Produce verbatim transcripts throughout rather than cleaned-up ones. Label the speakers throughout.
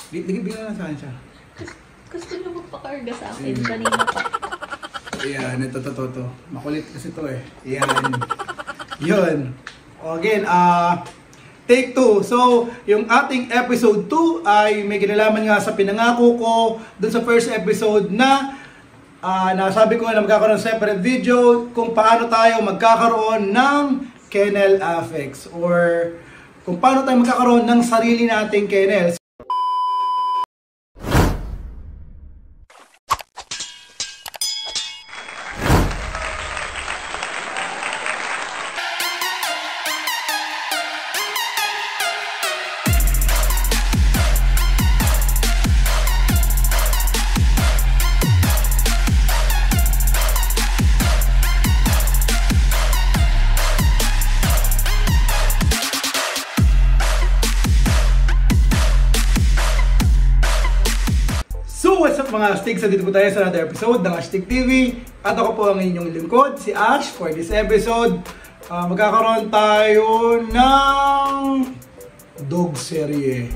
Speaker 1: Bigyan na saan siya.
Speaker 2: Gusto niyo magpakarga sa akin, kanina pa.
Speaker 1: Ayan, ito, ito, ito. Makulit kasi ito eh. Ayan. Yun. O, again, ah... Uh, Take two. So, yung ating episode two ay may kinalaman nga sa pinangako ko dun sa first episode na uh, nasabi ko na magkakaroon ng separate video kung paano tayo magkakaroon ng Kennel Affix or kung paano tayo magkakaroon ng sarili nating kennel. What's up mga Stigs? Dito po tayo sa another episode ng Astig T V. At ako po ang inyong lingkod, si Ash. For this episode, uh, magkakaroon tayo ng dog serye.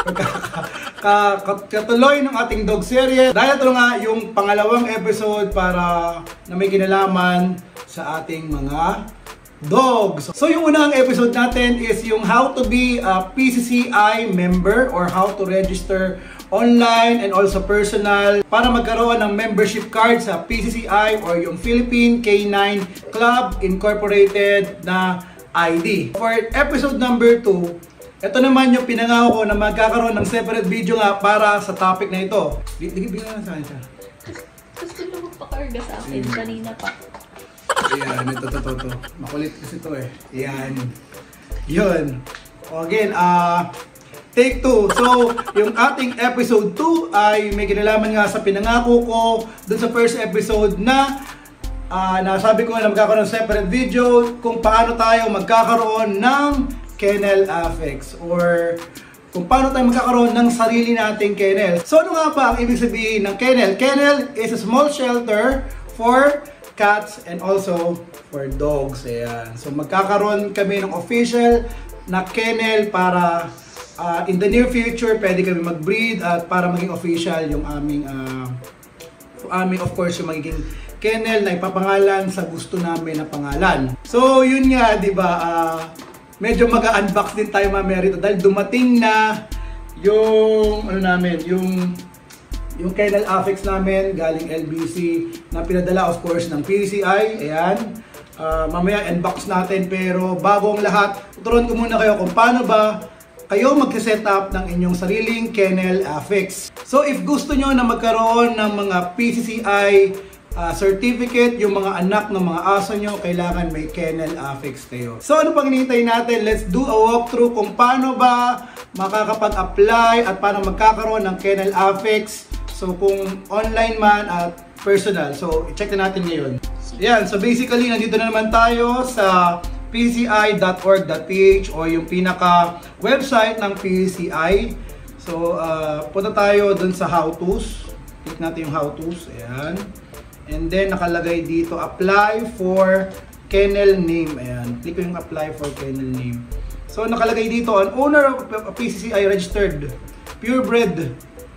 Speaker 1: Katuloy ng ating dog serye. Dahil ito nga yung pangalawang episode para na may kinalaman sa ating mga dogs. So yung unang episode natin is yung how to be a P C C I member or how to register online and also personal para magkaroon ng membership card sa P C C I or yung Philippine Canine Club Incorporated na I D. For episode number two, ito naman yung pinangako ko na magkakaroon ng separate video nga para sa topic na ito. Bigyan na saan siya.
Speaker 2: Gusto niyo magpakarga sa akin, kanina pa.
Speaker 1: Ayan, ito, ito, ito, ito. Makulit kasi ito eh. Ayan. Yun. O again, ah... Uh, Take two. So, yung ating episode two ay may kinalaman nga sa pinangako ko dun sa first episode na uh, nasabi ko na magkakaroon ng separate video kung paano tayo magkakaroon ng Kennel Affix or kung paano tayo magkakaroon ng sarili nating kennel. So, ano nga ba ang ibig sabihin ng kennel? Kennel is a small shelter for cats and also for dogs. Ayan. So, magkakaroon kami ng official na kennel para Uh, in the near future, pwede kami mag-breed at para maging official yung aming, uh, aming of course, yung magiging kennel na ipapangalan sa gusto namin na pangalan. So, yun nga, di ba, uh, medyo mag-unbox din tayo mamaya rito dahil dumating na yung, ano namin, yung, yung Kennel Affix namin galing L B C na pinadala, of course, ng P C C I. Ayan. Uh, mamaya unbox natin pero bago ang lahat, tuturuan ko muna kayo kung paano ba kayo mag-set up ng inyong sariling Kennel Affix. So if gusto nyo na magkaroon ng mga P C C I uh, certificate, yung mga anak ng mga aso nyo, kailangan may Kennel Affix kayo. So ano pang hinihintay natin? Let's do a walkthrough kung paano ba makakapag-apply at paano magkakaroon ng Kennel Affix. So kung online man at personal. So i-check na natin ngayon. Yan, so basically nandito na naman tayo sa P C C I dot org dot P H o yung pinaka website ng P C C I. So uh, punta tayo dun sa how-tos. Click natin yung how-tos. Ayan. And then nakalagay dito apply for Kennel Name. Ayan. Click ko yung apply for Kennel Name. So nakalagay dito an owner of P C C I registered purebred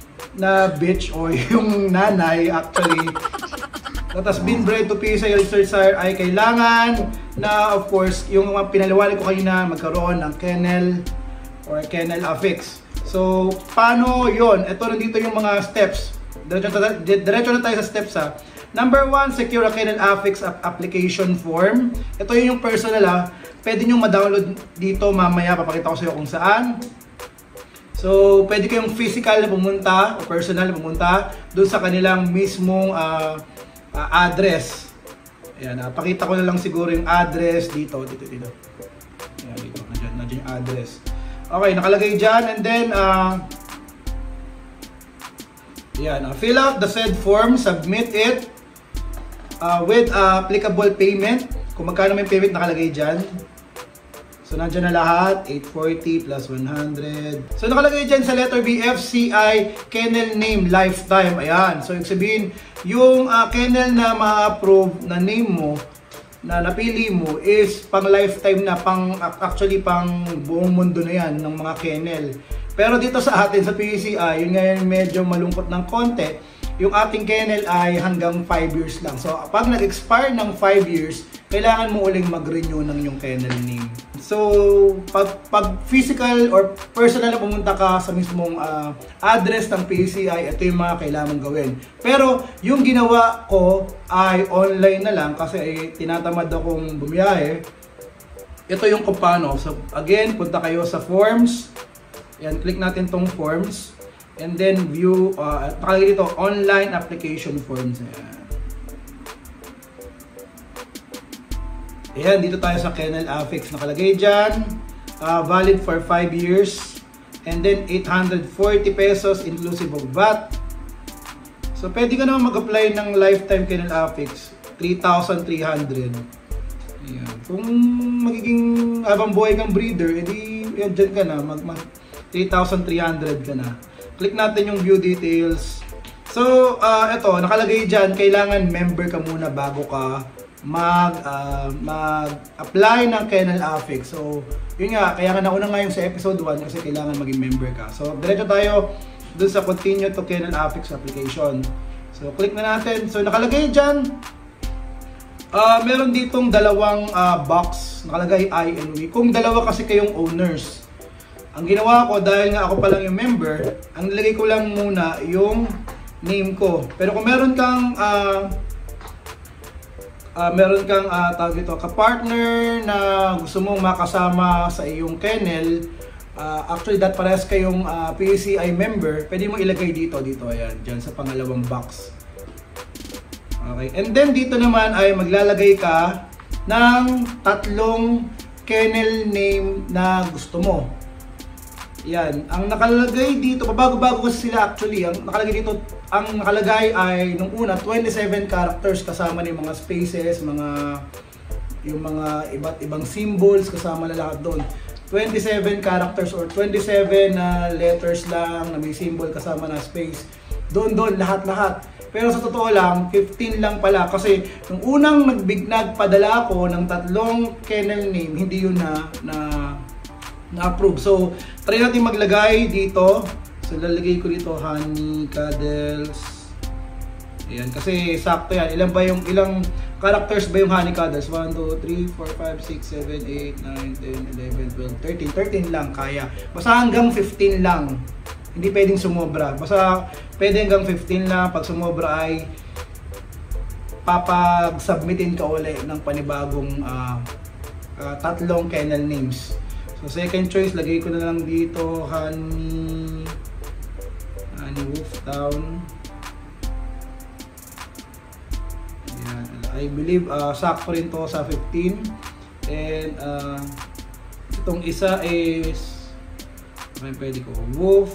Speaker 1: na bitch o yung nanay actually that has been bred to P C C I registered sire ay kailangan na of course yung mga pinaliwanag ko kanina magkaroon ng kennel or Kennel Affix. So paano yon? Ito nandito yung mga steps. Diretso, diretso na tayo sa steps ha. Number one, secure a Kennel Affix application form. Ito yung personal ha. Pwede nyo ma-download dito mamaya. Papakita ko sa iyo kung saan. So pwede kayong physical na pumunta o personal na pumunta doon sa kanilang mismong uh, uh, address. Ayan, uh, pakita ko na lang siguro yung address dito, dito, dito. Ayan, dito, nandiyan, nandiyan yung address. Okay, nakalagay dyan, and then, uh, ayan, uh, fill out the said form, submit it uh, with uh, applicable payment. Kung magkano may payment nakalagay dyan. So, nandiyan na lahat, eight forty plus one hundred. So, nakalagay dyan sa letter B, F C I Kennel Name Lifetime. Ayan. So, ibig sabihin, yung uh, kennel na ma-approve na name mo, na napili mo, is pang lifetime na, pang actually pang buong mundo na yan ng mga kennel. Pero dito sa atin, sa P C C I, yun ngayon medyo malungkot ng konti. Yung ating kennel ay hanggang five years lang. So, pag nag-expire ng five years, kailangan mo uling mag-renew ng yung kennel name. So, pag, pag physical or personal na pumunta ka sa mismong uh, address ng P C C I, ito yung mga kailangan mong gawin. Pero, yung ginawa ko ay online na lang kasi eh, tinatamad akong bumiyahe. Ito yung kung paano. So, again, punta kayo sa forms. Yan, click natin tong forms. And then view, uh, nakalagay dito, online application forms. Ayan. Ayan, dito tayo sa Kennel Affix. Nakalagay dyan, uh, valid for five years. And then eight hundred forty pesos inclusive of V A T. So, pwede ka naman mag-apply ng lifetime Kennel Affix. three thousand three hundred. Ayan. Kung magiging habang buhay kang breeder, edi yan dyan ka na, mag, mag three thousand three hundred ka na. Click natin yung view details. So, uh, ito, nakalagay dyan, kailangan member ka muna bago ka mag, uh, mag-apply ng Kennel Affix. So, yun nga, kaya nga nauna nga yung sa episode one kasi kailangan maging member ka. So, diretso tayo dun sa continue to Kennel Affix application. So, click na natin. So, nakalagay dyan, uh, meron ditong dalawang uh, box, nakalagay I and we. Kung dalawa kasi kayong owners, ang ginawa ko, dahil nga ako pa lang yung member, ang nilagay ko lang muna yung name ko. Pero kung meron kang uh, uh, meron kang uh, tawag ito, ka-partner na gusto mong makasama sa iyong kennel, uh, actually that parehas kayong uh, P C C I member, pwede mo ilagay dito, dito, ayan, dyan sa pangalawang box. Okay, and then dito naman ay maglalagay ka ng tatlong kennel name na gusto mo. Yan, ang nakalagay dito, pabago-bago kasi sila actually, ang nakalagay dito, ang nakalagay ay nung una twenty-seven characters kasama ng mga spaces, mga yung mga iba't ibang symbols kasama na lahat doon. twenty-seven characters or twenty-seven na uh, letters lang na may symbol kasama na space. Doon doon lahat-lahat. Pero sa totoo lang, fifteen lang pala kasi nung unang nagbig nagpadala ko ng tatlong kennel name, hindi yun na na na-approve. So, try natin maglagay dito. So, lalagay ko dito honey, cuddles. Ayan, kasi sakto yan. Ilan ba yung, ilang characters ba yung honey cuddles? one, two, three, four, five, six, seven, eight, nine, ten, eleven, twelve, thirteen. thirteen lang kaya. Basta hanggang fifteen lang. Hindi pwedeng sumobra. Basta pwede hanggang fifteen lang. Pag sumobra ay papag-submitin ka uli ng panibagong uh, uh, tatlong kennel names. So, second choice, lagay ko na lang dito, honey, honey wolf town. Ayan, I believe, uh, sakto rin to sa fifteen. And, uh, itong isa is, okay, pwede ko, wolf,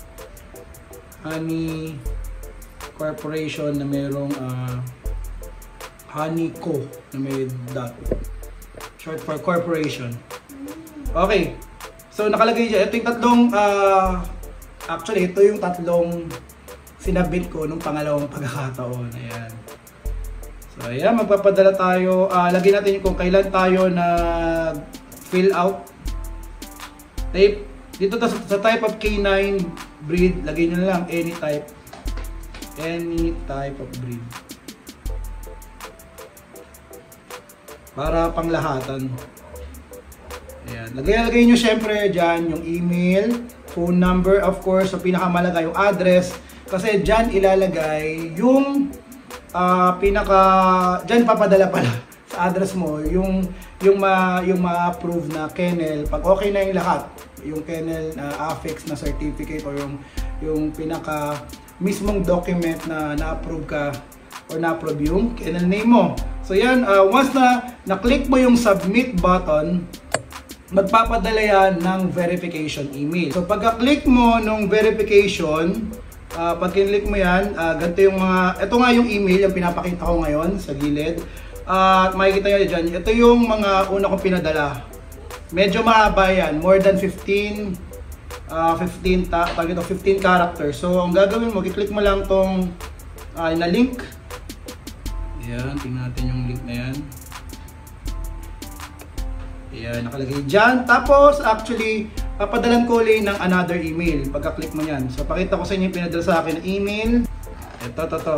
Speaker 1: honey, corporation na merong, uh, honey co na may dot. Short for corporation. Okay, so nakalagay dyan, ito yung tatlong, uh, actually ito yung tatlong sinabit ko nung pangalawang pagkakataon, ayan. So ayan, magpapadala tayo, uh, lagyan natin yung kung kailan tayo nag-fill out. Type, dito sa, sa type of canine breed, lagay nyo na lang any type, any type of breed. Para panglahatan. Ayan. Lagay-lagay nyo syempre dyan yung email, phone number, of course, so pinakamalaga yung address. Kasi dyan ilalagay yung uh, pinaka, dyan papadala pala sa address mo, yung, yung, ma, yung ma-approve na kennel. Pag okay na yung lahat, yung kennel uh, affix na certificate or yung, yung pinaka mismong document na na-approve ka or na-approve yung kennel name mo. So yan, uh, once na na-click mo yung submit button, magpapadala yan ng verification email. So pagka-click mo nung verification, uh, pag kinlik mo yan, uh, ganito yung mga, ito nga yung email, yung pinapakita ko ngayon sa gilid. At uh, makikita nyo dyan, ito yung mga una kong pinadala. Medyo mahaba yan, more than fifteen, uh, fifteen, ta fifteen characters. So ang gagawin mo, i-click mo lang tong uh, na link. Ayan, tingnan natin yung link na yan. Ayan, nakalagay dyan. Tapos, actually, papadalan ko ulit ng another email pagka-click mo yan. So pakita ko sa inyo yung pinadala sa akin na email. Ito, ito, ito.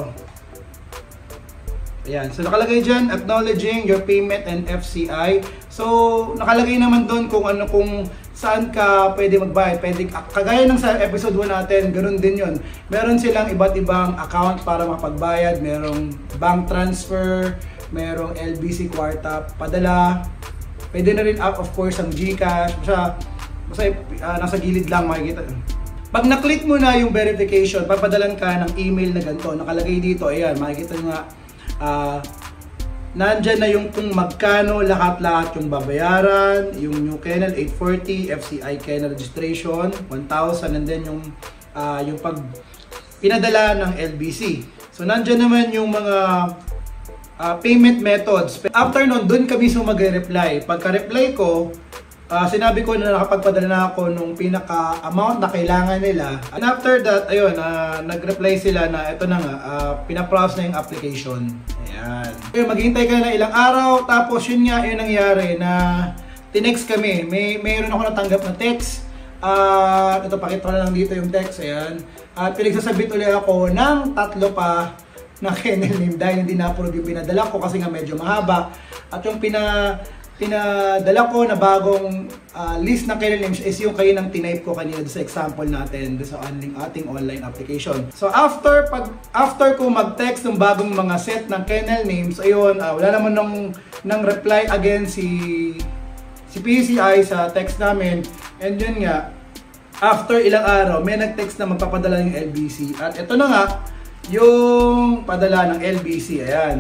Speaker 1: Ayan. So nakalagay dyan, acknowledging your payment and F C I. So nakalagay naman doon kung ano, kung saan ka pwede magbayad. Pwede, kagaya ng sa episode one natin, ganun din yun. Meron silang iba't ibang account para makapagbayad. Merong bank transfer, merong L B C kwarta, padala. Pwede na rin, of course, ang GCash. Basta, basta uh, nasa gilid lang makikita. Pag na-click mo na yung verification, papadalan ka ng email na ganito. Nakalagay dito, ayan, makikita nyo nga. Uh, nandyan na yung kung magkano lahat-lahat yung babayaran, yung new kennel eight forty, F C I Kennel registration one thousand, and then yung uh, yung pag pinadala ng L B C. So nandyan naman yung mga uh, payment methods. After nun, dun kami so mag-reply. Pagka-reply ko, uh, sinabi ko na nakapagpadala na ako nung pinaka-amount na kailangan nila. And after that, ayun, uh, nag-reply sila na ito na nga, uh, pinaprocess na yung application. Ayan. Ayun, maghihintay ka na ilang araw, tapos yun nga, yun nangyari na tinext kami. May mayroon ako natanggap na text. Uh, ito, pakita ko na lang dito yung text. Ayan. At uh, pinagsasabit ulit ako ng tatlo pa na kennel name dahil hindi na-approve yung pinadala ko kasi nga medyo mahaba. At yung pina, pinadala ko na bagong uh, list ng kennel names is yung kayo ng tinype ko kanina sa example natin sa ating online application. So after pag after ko mag-text ng bagong mga set ng kennel names, ayun, uh, wala naman nang, nang reply again si si P C C I sa text namin. And yun nga, after ilang araw, may nag-text na magpapadala ng L B C. At ito na nga, yung padala ng L B C. Ayan.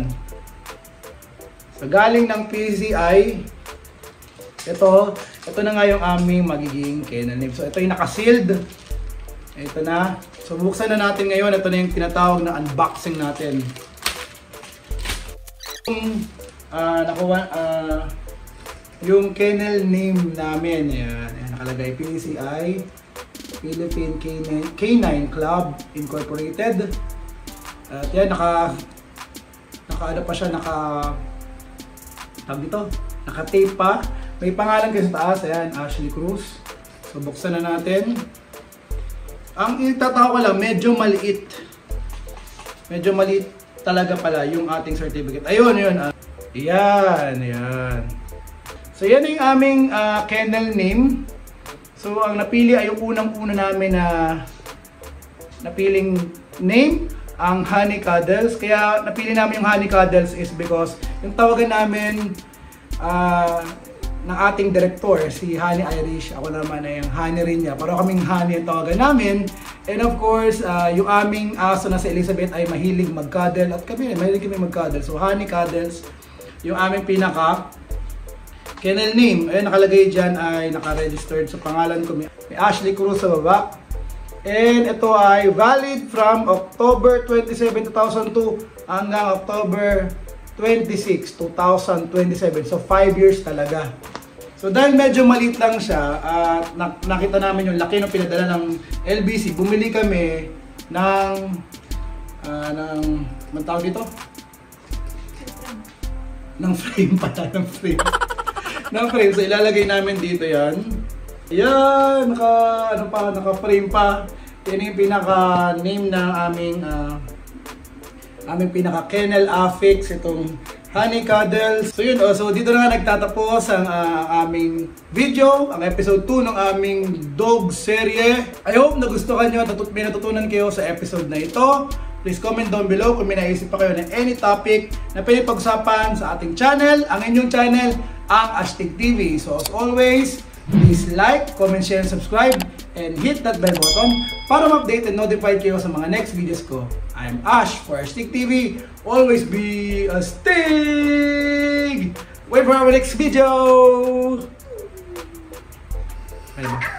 Speaker 1: So, galing ng P C C I, ito, ito na nga yung aming magiging kennel name. So, ito yung naka-sealed. Ito na. So, buksan na natin ngayon. Ito na yung tinatawag na unboxing natin. Yung, uh, nakuha, uh, yung kennel name namin. Ayan. Ayan, nakalagay P C C I, Philippine Canine Club Incorporated. At yan, naka, naka ano pa siya, naka, tawag dito, naka-tape pa. May pangalan kayo sa taas, ayan, Ashley Cruz. So, buksan na natin. Ang itatawa ko lang, medyo maliit. Medyo maliit talaga pala yung ating certificate. Ayun, yun. Uh, ayan, ayan. So, yan yung aming uh, kennel name. So, ang napili ay yung unang-una namin na napiling name, ang Honey Cuddles. Kaya napili namin yung Honey Cuddles is because yung tawagan namin uh, ng ating director, si Honey Irish. Ako naman ay yung Honey rin niya. Pero kaming Honey ang tawagan namin. And of course, uh, yung aming aso na si Elizabeth ay mahilig mag-cuddle. At kami, mahilig kami mag-cuddle. So, Honey Cuddles, yung aming pinaka kennel name. Ayun, nakalagay dyan ay naka-registered sa pangalan ko. May Ashley Cruz sa baba. And ito ay valid from October twenty-seven, two thousand two hanggang October twenty-six, two thousand twenty-seven. So five years talaga. So dahil medyo maliit lang siya at uh, nakita namin yung laki ng pinadala ng L B C, bumili kami ng uh, ng ano tawag dito? Ng frame pala, ng frame. ng frame. So ilalagay namin dito yan. Ayan, naka, ano pa, naka-frame pa. Yan yung pinaka-name ng aming, uh, aming pinaka-kennel Affix, itong Honey Cuddles. So yun, oh, so dito na nga nagtatapos ang uh, aming video, ang episode two ng aming dog serye. I hope nagustuhan nyo at may natutunan kayo sa episode na ito. Please comment down below kung may naisip pa kayo na any topic na pwede pag-usapan sa ating channel, ang inyong channel, ang SHOUTOUT T V. So as always, please like, comment, share, and subscribe, and hit that bell button para ma-update and notified kayo sa mga next videos ko. I'm Ash for SHOUTOUT T V. Always be a stig! Wait for our next video! Bye-bye.